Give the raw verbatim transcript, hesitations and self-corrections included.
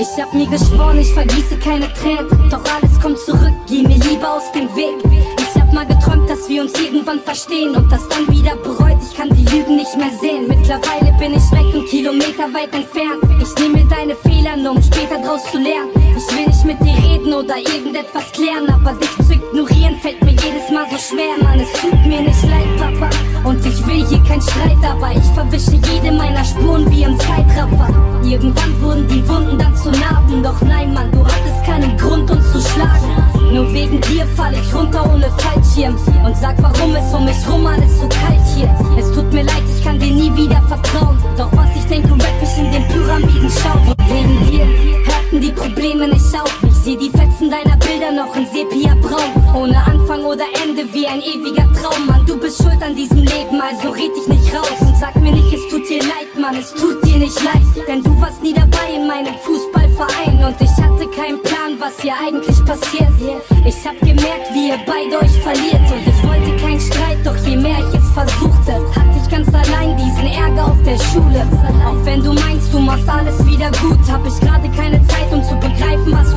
Ich hab mir geschworen, ich vergieße keine Tränen, doch alles kommt zurück, geh mir lieber aus dem Weg. Ich hab mal geträumt, dass wir uns irgendwann verstehen und das dann wieder bereut, ich kann die Lügen nicht mehr sehen. Mittlerweile bin ich weg und Kilometer weit entfernt. Ich nehme mir deine Fehler nur, um später draus zu lernen. Ich will nicht mit dir reden oder irgendetwas klären, aber dich zu ignorieren fällt mir jedes Mal so schwer. Mann, es tut mir nicht leid, Papa, und ich will hier kein Streit, aber ich verwische jede meiner Spuren wie im Zeitraffer. Irgendwann wurden die Wunden dann zu Narben, doch nein, Mann, du hattest keinen Grund, uns zu schlagen. Nur wegen dir fall ich runter ohne Fallschirm und sag, warum es um mich rum alles so kalt hier. Es tut mir leid, ich kann dir nie wieder vertrauen, doch was ich denke, rapp ich in den Pyramiden schau. Und wegen dir hörten die Probleme nicht auf. Ich seh die Fetzen deiner Bilder noch in Sepia-Braun, ohne Anfang oder Ende wie ein ewiger Traum. Mann, du bist schuld an diesem Leben, also red dich nicht raus und sag mir nicht, es tut dir leid, Mann, es tut dir nicht leid, denn du warst nie dabei in meinem Fußballverein und ich hatte keinen Plan, was hier eigentlich passiert. Ich hab gemerkt, wie ihr beide euch verliert und ich wollte keinen Streit, doch je mehr ich es versuchte, hatte ich ganz allein diesen Ärger auf der Schule. Auch wenn du meinst, du machst alles wieder gut, hab ich gerade keine Zeit, um zu begreifen, was